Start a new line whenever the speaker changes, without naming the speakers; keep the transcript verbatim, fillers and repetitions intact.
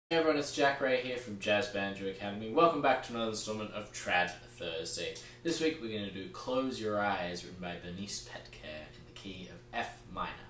Hey everyone, it's Jack Ray here from Jazz Banjo Academy. Welcome back to another installment of Trad Thursday. This week we're going to do Close Your Eyes, written by Bernice Petkere in the key of F minor.